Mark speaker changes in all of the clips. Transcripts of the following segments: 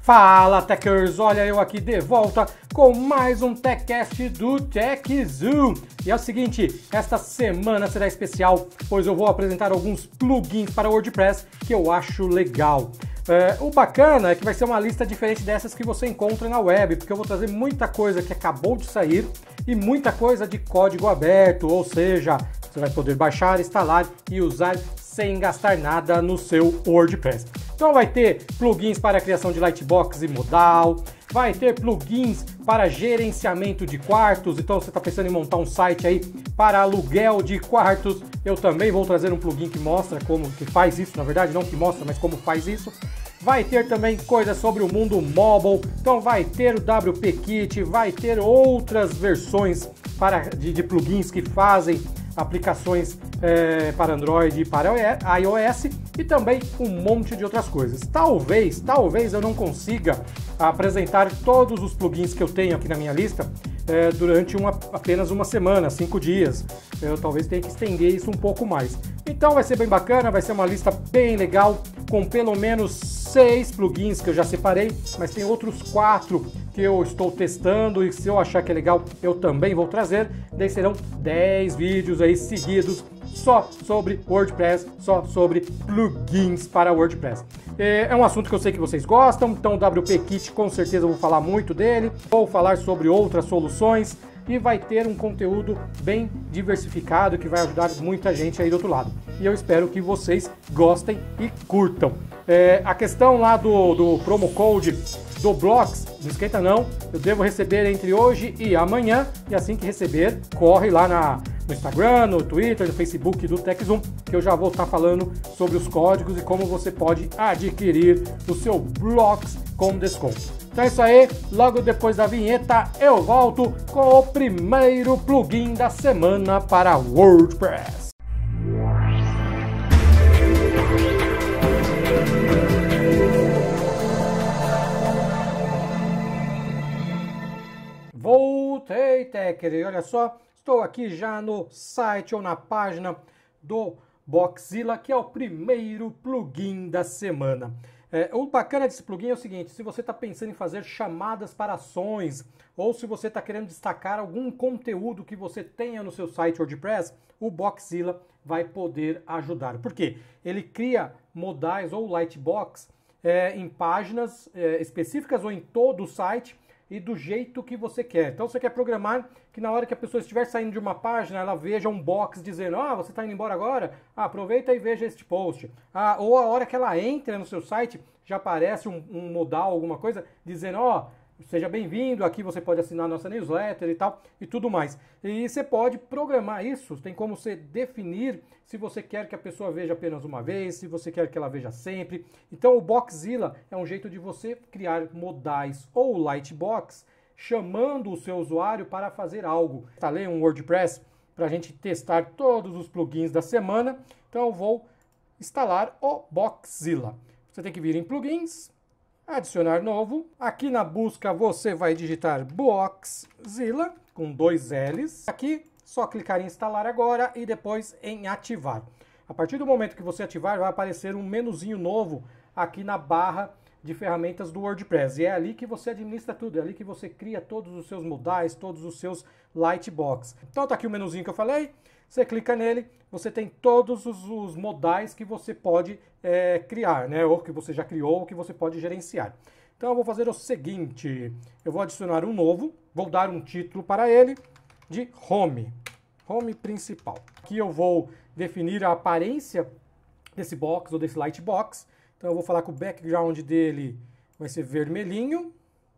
Speaker 1: Fala, Techers! Olha eu aqui de volta com mais um TechCast do TechZoom. E é o seguinte, esta semana será especial, pois eu vou apresentar alguns plugins para o WordPress que eu acho legal. O bacana é que vai ser uma lista diferente dessas que você encontra na web, porque eu vou trazer muita coisa que acabou de sair e muita coisa de código aberto, ou seja, você vai poder baixar, instalar e usar sem gastar nada no seu WordPress. Então vai ter plugins para a criação de lightbox e modal, vai ter plugins para gerenciamento de quartos, então você está pensando em montar um site aí para aluguel de quartos, eu também vou trazer um plugin que mostra como que faz isso, na verdade não que mostra, mas como faz isso. Vai ter também coisas sobre o mundo mobile, então vai ter o WP Kit, vai ter outras versões de plugins que fazem aplicações para Android e para iOS e também um monte de outras coisas. Talvez eu não consiga apresentar todos os plugins que eu tenho aqui na minha lista durante apenas uma semana, 5 dias. Eu talvez tenha que estender isso um pouco mais. Então vai ser bem bacana, vai ser uma lista bem legal, com pelo menos 6 plugins que eu já separei, mas tem outros 4 que eu estou testando e se eu achar que é legal, eu também vou trazer. Daí serão 10 vídeos aí seguidos só sobre WordPress, só sobre plugins para WordPress. É um assunto que eu sei que vocês gostam, então o WP Kit com certeza eu vou falar muito dele, vou falar sobre outras soluções e vai ter um conteúdo bem diversificado que vai ajudar muita gente aí do outro lado. E eu espero que vocês gostem e curtam. A questão lá do promo code do Blocks, não esquenta não, eu devo receber entre hoje e amanhã, e assim que receber, corre lá no Instagram, no Twitter, no Facebook do TechZoom, que eu já vou estar falando sobre os códigos e como você pode adquirir o seu Blocks com desconto. Então é isso aí, logo depois da vinheta eu volto com o primeiro plugin da semana para WordPress. Voltei, Techer, e olha só, estou aqui já no site ou na página do Boxzilla, que é o primeiro plugin da semana. O bacana desse plugin é o seguinte, se você está pensando em fazer chamadas para ações, ou se você está querendo destacar algum conteúdo que você tenha no seu site WordPress, o Boxzilla vai poder ajudar. Por quê? Ele cria modais ou lightbox em páginas específicas ou em todo o site, e do jeito que você quer. Então você quer programar que na hora que a pessoa estiver saindo de uma página, ela veja um box dizendo, você está indo embora agora? Aproveita e veja este post. Ou a hora que ela entra no seu site, já aparece um modal, alguma coisa, dizendo, seja bem-vindo, aqui você pode assinar a nossa newsletter e tal, e tudo mais. E você pode programar isso, tem como você definir se você quer que a pessoa veja apenas uma vez, se você quer que ela veja sempre. Então o Boxzilla é um jeito de você criar modais ou lightbox, chamando o seu usuário para fazer algo. Instalei um WordPress para a gente testar todos os plugins da semana, então eu vou instalar o Boxzilla. Você tem que vir em plugins, adicionar novo. Aqui na busca você vai digitar Boxzilla com 2 L's. Aqui só clicar em instalar agora e depois em ativar. A partir do momento que você ativar vai aparecer um menuzinho novo aqui na barra de ferramentas do WordPress. E é ali que você administra tudo, é ali que você cria todos os seus modais, todos os seus lightbox. Então tá aqui o menuzinho que eu falei. Você clica nele, você tem todos os modais que você pode criar, né? Ou que você já criou, ou que você pode gerenciar. Então eu vou fazer o seguinte, eu vou adicionar um novo, vou dar um título para ele de Home principal. Aqui eu vou definir a aparência desse box ou desse lightbox. Então eu vou falar que o background dele vai ser vermelhinho.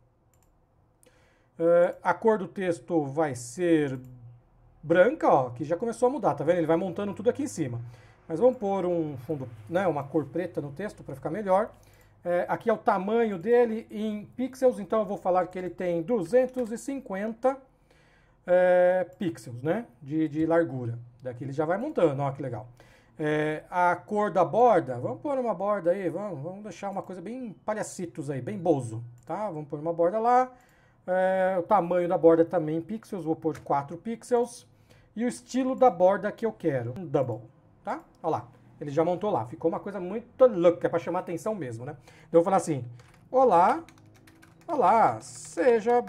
Speaker 1: A cor do texto vai ser branca, que já começou a mudar, tá vendo? Ele vai montando tudo aqui em cima. Mas vamos pôr um fundo, né, uma cor preta no texto para ficar melhor. Aqui é o tamanho dele em pixels, então eu vou falar que ele tem 250 pixels, né, de largura. Daqui ele já vai montando, ó que legal. A cor da borda, vamos pôr uma borda aí, vamos deixar uma coisa bem palhacitos aí, bem bozo, tá? Vamos pôr uma borda lá. O tamanho da borda também em pixels, vou pôr 4 pixels. E o estilo da borda que eu quero, um double, tá? Olha lá, ele já montou lá, ficou uma coisa muito louca, é para chamar atenção mesmo, né? Então eu vou falar assim, olá, Olá, seja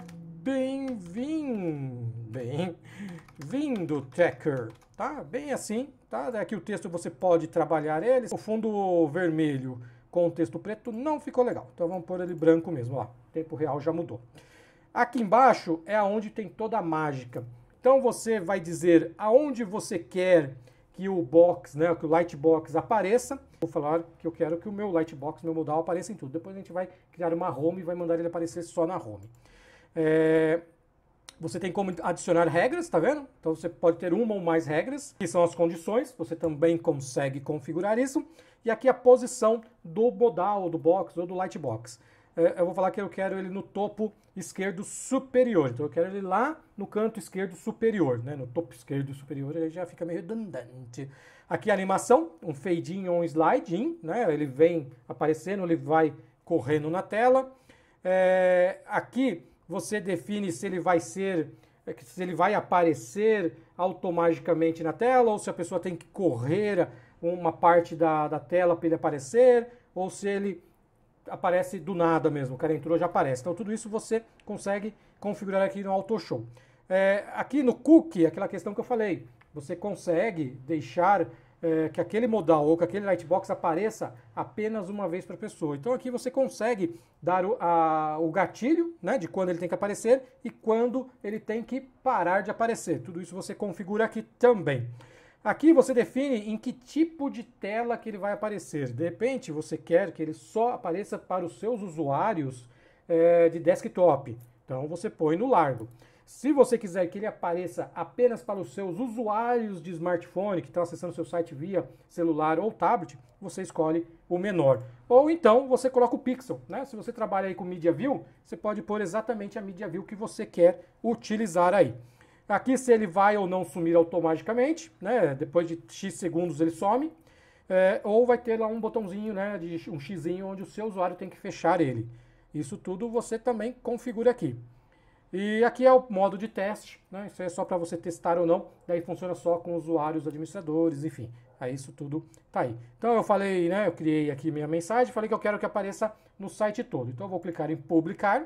Speaker 1: bem-vindo, Techer, tá? Bem assim, tá? Aqui o texto você pode trabalhar ele. O fundo vermelho com o texto preto não ficou legal, então vamos pôr ele branco mesmo, ó. O tempo real já mudou. Aqui embaixo é onde tem toda a mágica. Então você vai dizer aonde você quer que o box, né, que o Lightbox apareça. Vou falar que eu quero que o meu Lightbox, meu modal, apareça em tudo. Depois a gente vai criar uma home e vai mandar ele aparecer só na home. Você tem como adicionar regras, tá vendo? Então você pode ter uma ou mais regras, que são as condições. Você também consegue configurar isso. E aqui a posição do modal, do box ou do Lightbox. Eu vou falar que eu quero ele no topo esquerdo superior. Então eu quero ele lá no canto esquerdo superior, né? No topo esquerdo superior, aí já fica meio redundante. Aqui a animação, um fade in ou um slide in, né? Ele vem aparecendo, ele vai correndo na tela. Aqui você define se ele vai aparecer automaticamente na tela, ou se a pessoa tem que correr uma parte da tela para ele aparecer, ou se ele aparece do nada mesmo, o cara entrou já aparece. Então tudo isso você consegue configurar aqui no AutoShow. Aqui no Cookie, aquela questão que eu falei, você consegue deixar que aquele modal ou que aquele Lightbox apareça apenas uma vez para a pessoa. Então aqui você consegue dar o gatilho, né, de quando ele tem que aparecer e quando ele tem que parar de aparecer. Tudo isso você configura aqui também. Aqui você define em que tipo de tela que ele vai aparecer. De repente você quer que ele só apareça para os seus usuários de desktop. Então você põe no largo. Se você quiser que ele apareça apenas para os seus usuários de smartphone que estão acessando o seu site via celular ou tablet, você escolhe o menor. Ou então você coloca o pixel, né? Se você trabalha aí com Media View, você pode pôr exatamente a Media View que você quer utilizar aí. Aqui se ele vai ou não sumir automaticamente, né? Depois de X segundos ele some. Ou vai ter lá um botãozinho, né, de um xizinho onde o seu usuário tem que fechar ele. Isso tudo você também configura aqui. E aqui é o modo de teste, né? Isso é só para você testar ou não, daí funciona só com usuários, administradores, enfim. Aí isso tudo tá aí. Então eu falei, né, eu criei aqui minha mensagem, falei que eu quero que apareça no site todo. Então eu vou clicar em publicar,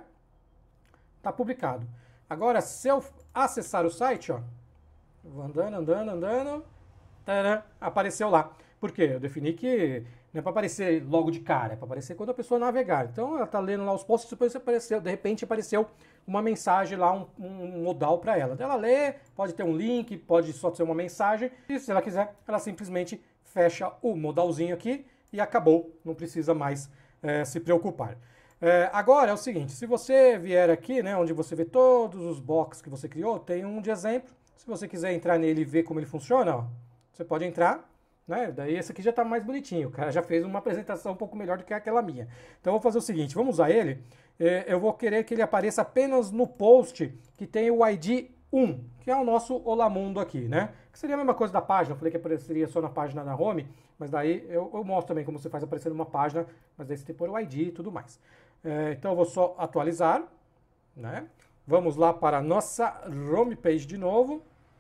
Speaker 1: tá publicado. Agora se eu acessar o site, ó, vou andando, taran, apareceu lá. Por quê? Eu defini que não é para aparecer logo de cara, é para aparecer quando a pessoa navegar. Então ela está lendo lá os posts, depois apareceu, de repente apareceu uma mensagem lá, um modal para ela. Ela lê, pode ter um link, pode só ser uma mensagem, e se ela quiser, ela simplesmente fecha o modalzinho aqui e acabou, não precisa mais se preocupar. Agora é o seguinte, se você vier aqui, né, onde você vê todos os boxes que você criou, tem um de exemplo. Se você quiser entrar nele e ver como ele funciona, ó, você pode entrar. Né? Daí esse aqui já está mais bonitinho, o cara já fez uma apresentação um pouco melhor do que aquela minha. Então eu vou fazer o seguinte, vamos usar ele, eu vou querer que ele apareça apenas no post que tem o ID 1, que é o nosso Olá Mundo aqui, né? Que seria a mesma coisa da página, eu falei que apareceria só na página da home, mas daí eu mostro também como você faz aparecer numa página, mas daí você tem que pôr o ID e tudo mais. Então eu vou só atualizar, né? Vamos lá para a nossa homepage de novo.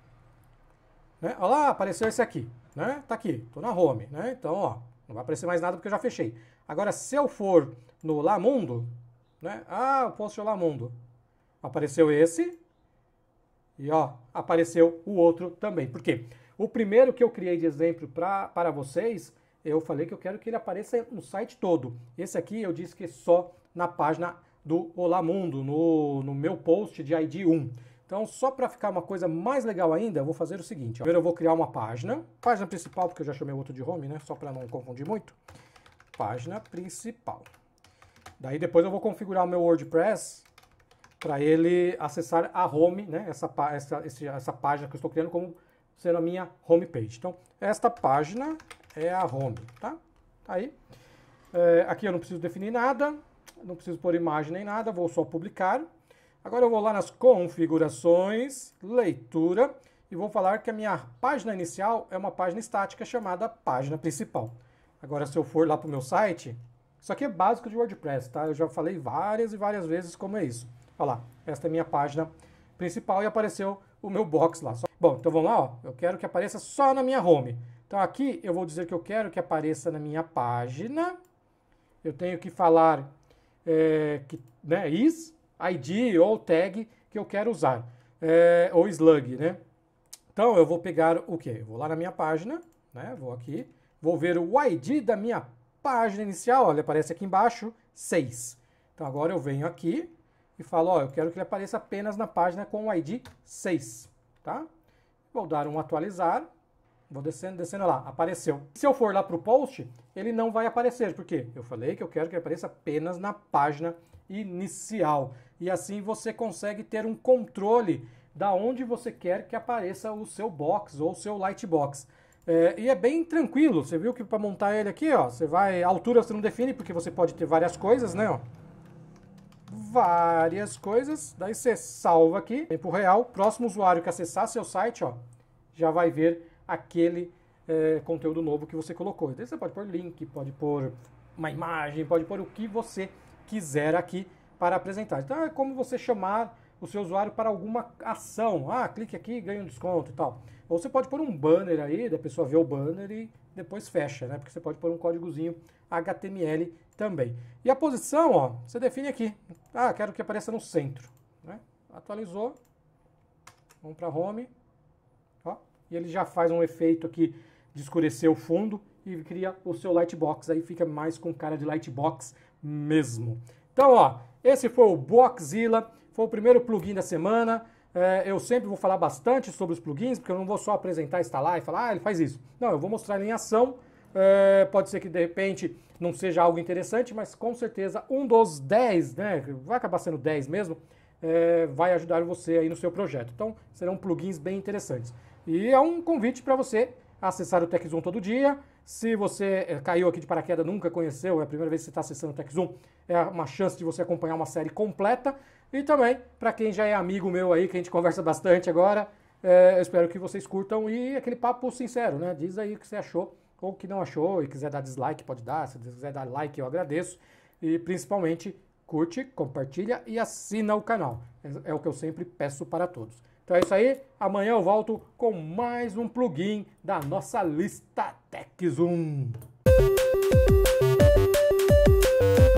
Speaker 1: Né? Olha lá, apareceu esse aqui. Né? Tá aqui, tô na home, né? Então, ó, não vai aparecer mais nada porque eu já fechei. Agora, se eu for no Olá Mundo, né? O post Olá Mundo. Apareceu esse e, ó, apareceu o outro também. Por quê? O primeiro que eu criei de exemplo para vocês, eu falei que eu quero que ele apareça no site todo. Esse aqui eu disse que é só na página do Olá Mundo, no meu post de ID 1. Então, só para ficar uma coisa mais legal ainda, eu vou fazer o seguinte. Primeiro eu vou criar uma página principal, porque eu já chamei o outro de home, né? Só para não confundir muito. Página principal. Daí depois eu vou configurar o meu WordPress para ele acessar a home, né? Essa página que eu estou criando como sendo a minha homepage. Então, esta página é a home, tá? Tá aí. Aqui eu não preciso definir nada, não preciso pôr imagem nem nada, vou só publicar. Agora eu vou lá nas configurações, leitura, e vou falar que a minha página inicial é uma página estática chamada página principal. Agora se eu for lá para o meu site, isso aqui é básico de WordPress, tá? Eu já falei várias e várias vezes como é isso. Olha lá, esta é a minha página principal e apareceu o meu box lá. Bom, então vamos lá, ó. Eu quero que apareça só na minha home. Então aqui eu vou dizer que eu quero que apareça na minha página. Eu tenho que falar né, is, ID ou tag que eu quero usar, ou slug, né? Então eu vou pegar o quê? Eu vou lá na minha página, né? Vou aqui, vou ver o ID da minha página inicial, olha, aparece aqui embaixo, 6. Então agora eu venho aqui e falo, ó, eu quero que ele apareça apenas na página com o ID 6, tá? Vou dar um atualizar, vou descendo, descendo lá, apareceu. Se eu for lá para o post, ele não vai aparecer, porque eu falei que eu quero que ele apareça apenas na página inicial. E assim você consegue ter um controle da onde você quer que apareça o seu box ou o seu lightbox. E é bem tranquilo, você viu que para montar ele aqui, ó, você vai, a altura você não define, porque você pode ter várias coisas, né, ó. Várias coisas, daí você salva aqui, tempo real, próximo usuário que acessar seu site, ó, já vai ver aquele conteúdo novo que você colocou. Daí você pode pôr link, pode pôr uma imagem, pode pôr o que você quiser aqui para apresentar. Então é como você chamar o seu usuário para alguma ação. Ah, clique aqui e ganha um desconto e tal. Ou você pode pôr um banner aí, da pessoa vê o banner e depois fecha, né? Porque você pode pôr um códigozinho HTML também. E a posição, ó, você define aqui. Ah, quero que apareça no centro, né? Atualizou. Vamos para home. Ó, e ele já faz um efeito aqui de escurecer o fundo e cria o seu lightbox. Aí fica mais com cara de lightbox mesmo. Então, ó, esse foi o Boxzilla. Foi o primeiro plugin da semana. Eu sempre vou falar bastante sobre os plugins, porque eu não vou só apresentar, instalar e falar, ah, ele faz isso. Não, eu vou mostrar ele em ação. Pode ser que de repente não seja algo interessante, mas com certeza um dos 10, né, vai acabar sendo 10 mesmo, vai ajudar você aí no seu projeto. Então serão plugins bem interessantes. E é um convite para você acessar o TechZoom todo dia. Se você caiu aqui de paraquedas, nunca conheceu, é a primeira vez que você está acessando o TechZoom, é uma chance de você acompanhar uma série completa. E também, para quem já é amigo meu aí, que a gente conversa bastante agora, eu espero que vocês curtam e aquele papo sincero, né? Diz aí o que você achou ou o que não achou, e quiser dar dislike, pode dar. Se quiser dar like, eu agradeço. E principalmente, curte, compartilha e assina o canal. É o que eu sempre peço para todos. Então é isso aí, amanhã eu volto com mais um plugin da nossa lista TechZoom.